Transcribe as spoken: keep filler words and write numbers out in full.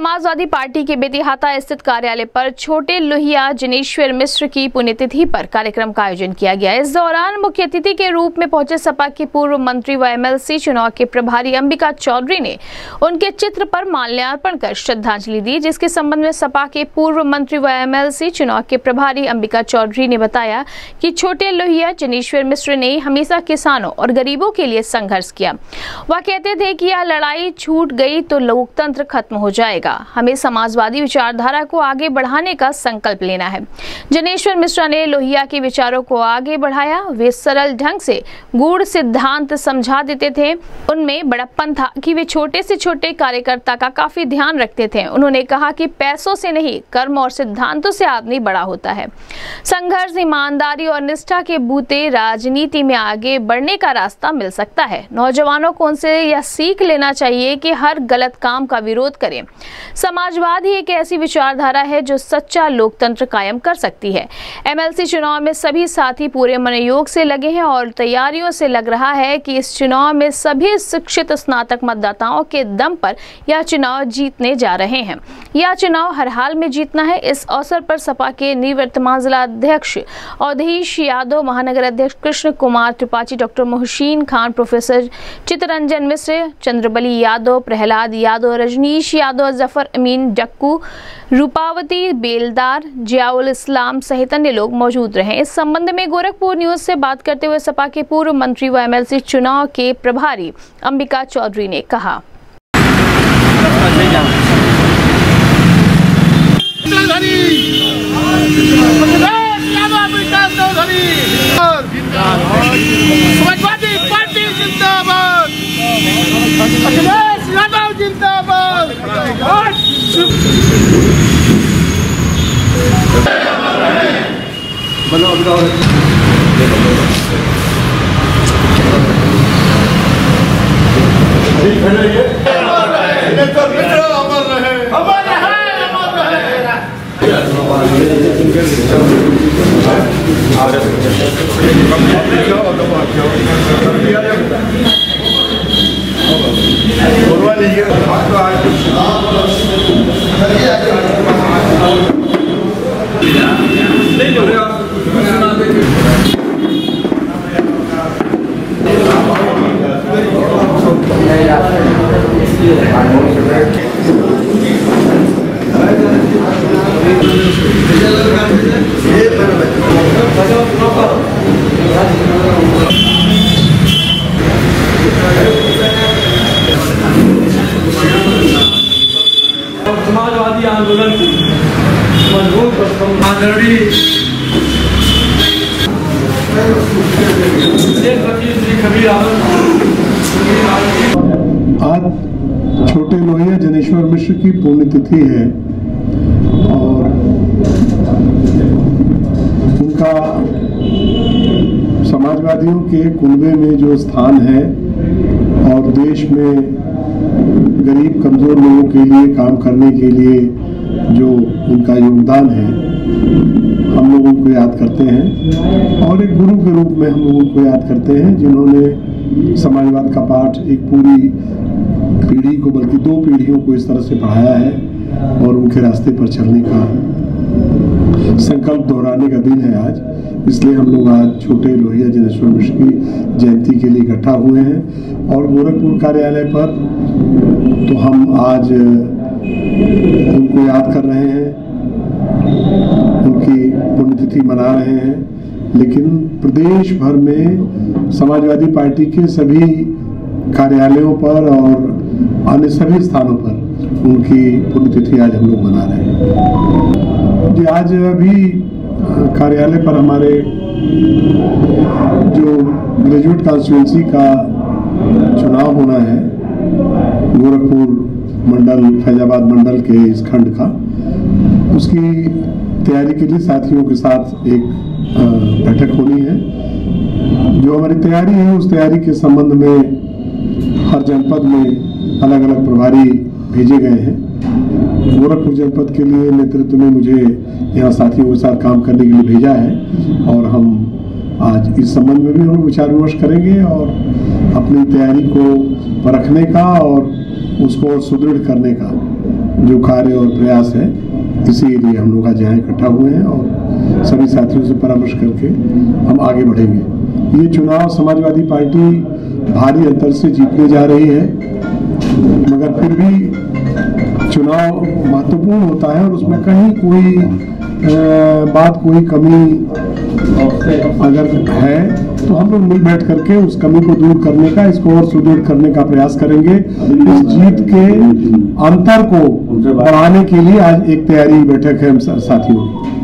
Samajwadi party के बेतिहाता स्थित कार्यालय पर छोटे लोहिया जनेश्वर मिश्र की पुण्यतिथि पर कार्यक्रम का आयोजन किया गया। इस दौरान मुख्य अतिथि के रूप में पहुंचे सपा के पूर्व मंत्री व एमएलसी चुनाव के प्रभारी अंबिका चौधरी ने उनके चित्र पर माल्यार्पण कर श्रद्धांजलि दी, जिसके संबंध में सपा के पूर्व मंत्री व एमएलसी चुनाव के प्रभारी अंबिका चौधरी ने बताया कि छोटे लोहिया जनेश्वर मिश्र ने हमेशा किसानों और गरीबों के लिए संघर्ष किया। वह कहते थे कि यह लड़ाई छूट गई तो लोकतंत्र खत्म हो जाएगा। हमें समाजवादी विचारधारा को आगे बढ़ाने का संकल्प लेना है। जनेश्वर मिश्रा ने लोहिया के विचारों को आगे बढ़ाया। वे सरल ढंग से गूढ़ सिद्धांत समझा देते थे। उनमें बड़प्पन था कि वे छोटे से छोटे कार्यकर्ता का काफी ध्यान रखते थे। उन्होंने कहा कि पैसों से नहीं, कर्म और सिद्धांतों से आदमी बड़ा होता है। संघर्ष, ईमानदारी और निष्ठा के बूते राजनीति में आगे बढ़ने का रास्ता मिल सकता है। नौजवानों को उनसे यह सीख लेना चाहिए कि हर गलत काम का विरोध करें। समाजवाद ही एक ऐसी विचारधारा है जो सच्चा लोकतंत्र कायम कर सकती है। एमएलसी चुनाव में सभी साथी पूरे मनोयोग से लगे हैं और तैयारियों से लग रहा है कि इस चुनाव में सभी शिक्षित स्नातक मतदाताओं के दम पर यह चुनाव जीतने जा रहे हैं। यह चुनाव हर हाल में जीतना है। इस अवसर पर सपा के निवर्तमान जिला अध्यक्ष अवधेश यादव, महानगर अध्यक्ष कृष्ण कुमार त्रिपाठी, डॉक्टर मोहसिन खान, प्रोफेसर चितरंजन मिश्र, चंद्रबली यादव, प्रहलाद यादव, रजनीश यादव, जफर अमीन डक्कू, रूपावती बेलदार, जियाउल इस्लाम सहित अन्य लोग मौजूद रहे। इस संबंध में गोरखपुर न्यूज से बात करते हुए सपा के पूर्व मंत्री व एमएलसी चुनाव के प्रभारी अंबिका चौधरी ने कहा, समाजवादी पार्टी जिंदाबाद, अखिलेश यादव जिंदाबाद। समाजवादी आंदोलन की मजबूत आदरणीय आज छोटे लोहिया जनेश्वर मिश्र की पुण्यतिथि है और उनका समाजवादियों के कुनबे में जो स्थान है और देश में गरीब कमजोर लोगों के लिए काम करने के लिए जो उनका योगदान है, हम लोग उनको याद करते हैं और एक गुरु के रूप में हम लोग उनको याद करते हैं, जिन्होंने समाजवाद का पाठ एक पूरी पीढ़ी को, बल्कि दो पीढ़ियों को इस तरह से पढ़ाया है और उनके रास्ते पर चलने का संकल्प दोहराने का दिन है आज। इसलिए हम लोग आज छोटे लोहिया जनेश्वर मिश्र की जयंती के लिए इकट्ठा हुए हैं और गोरखपुर कार्यालय पर तो हम आज उनको याद कर रहे हैं, उनकी पुण्यतिथि मना रहे हैं, लेकिन प्रदेश भर में समाजवादी पार्टी के सभी कार्यालयों पर और अन्य सभी स्थानों पर उनकी पुण्यतिथि आज हम लोग मना रहे हैं। जी, आज अभी कार्यालय पर हमारे जो ग्रेजुएट कॉन्स्टिट्यूंसी का चुनाव होना है, गोरखपुर मंडल, फैजाबाद मंडल के इस खंड का, उसकी तैयारी के लिए साथियों के साथ एक बैठक होनी है। जो हमारी तैयारी है उस तैयारी के संबंध में हर जनपद में अलग अलग प्रभारी भेजे गए हैं। गोरखपुर जनपद के लिए नेतृत्व में मुझे यहाँ साथियों के साथ काम करने के लिए भेजा है और हम आज इस संबंध में भी हम लोग विचार विमर्श करेंगे और अपनी तैयारी को परखने का और उसको सुदृढ़ करने का जो कार्य और प्रयास है, इसीलिए हम लोग आज यहाँ इकट्ठा हुए हैं और सभी साथियों से परामर्श करके हम आगे बढ़ेंगे। ये चुनाव समाजवादी पार्टी भारी अंतर से जीतने जा रही है, मगर फिर भी चुनाव महत्वपूर्ण होता है और उसमें कहीं कोई आ, बात कोई कमी अगर है तो हम लोग मिल बैठ करके उस कमी को दूर करने का, इसको और सुदृढ़ करने का प्रयास करेंगे। इस जीत के अंतर को बढ़ाने के लिए आज एक तैयारी बैठक है हम साथियों।